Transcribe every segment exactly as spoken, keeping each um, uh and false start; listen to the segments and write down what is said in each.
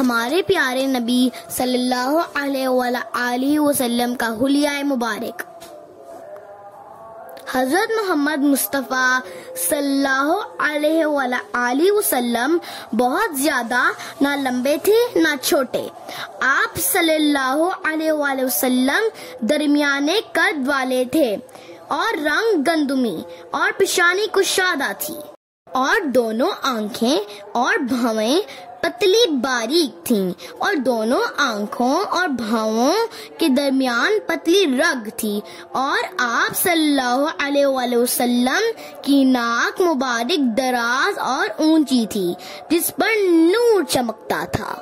हमारे प्यारे नबी सल्लल्लाहु अलैहि वसल्लम का हुलिया मुबारक। हजरत मोहम्मद मुस्तफ़ा सल्लल्लाहु अलैहि वसल्लम बहुत ज्यादा ना लंबे थे ना छोटे। आप सल्लल्लाहु अलैहि वसल्लम दरमियाने कद वाले थे और रंग गंदुमी और पेशानी कुशादा थी और दोनों आंखें और भवें पतली बारीक थीं और दोनों आंखों और भवों के दरमियान पतली रग थी और आप सल्लल्लाहु अलैहि वसल्लम की नाक मुबारक दराज और ऊंची थी जिस पर नूर चमकता था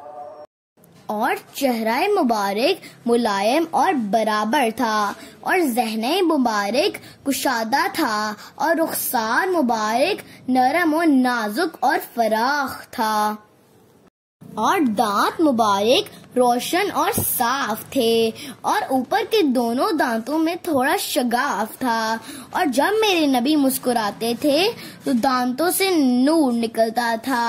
और चेहरा मुबारक मुलायम और बराबर था और ज़हन मुबारक कुशादा था और रुखसार मुबारक नरम और नाजुक और फराख था और दांत मुबारक रोशन और साफ थे और ऊपर के दोनों दांतों में थोड़ा शगाफ था और जब मेरे नबी मुस्कुराते थे तो दांतों से नूर निकलता था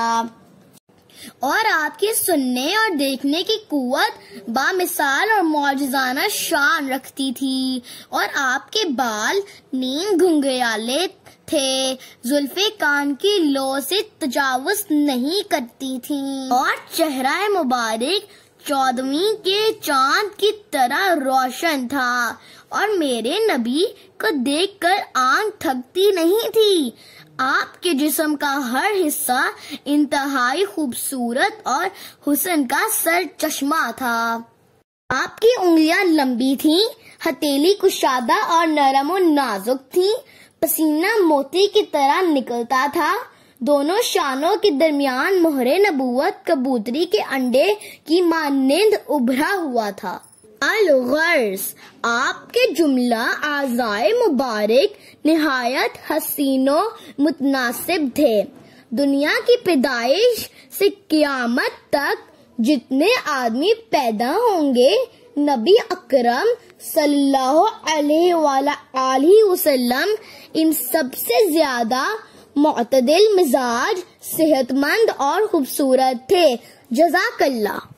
और आपके सुनने और देखने की कुव्वत बामिसाल और मौजज़ाना शान रखती थी और आपके बाल नीम घुंघराले थे, जुल्फे कान की लो से तजावुज नहीं करती थीं और चेहरा मुबारक चौदहवीं के चांद की तरह रोशन था और मेरे नबी को देखकर आंख थकती नहीं थी। आपके जिस्म का हर हिस्सा इंतहाई खूबसूरत और हुस्न का सर चश्मा था। आपकी उंगलियां लंबी थीं, हथेली कुशादा और नरम और नाजुक थीं, पसीना मोती की तरह निकलता था। दोनों शानों के दरमियान मोहरे नबूवत कबूतरी के अंडे की मानिंद उभरा हुआ था। अल-गर्ज आपके जुमला आज़ाए मुबारक निहायत हसीनो मुतनासिब थे। दुनिया की पैदाइश से क़यामत तक जितने आदमी पैदा होंगे नबी अकरम सल्लल्लाहु अलैहि वसल्लम इन सबसे ज्यादा मुअतदिल मिजाज, सेहतमंद और खूबसूरत थे। जज़ाकल्लाह।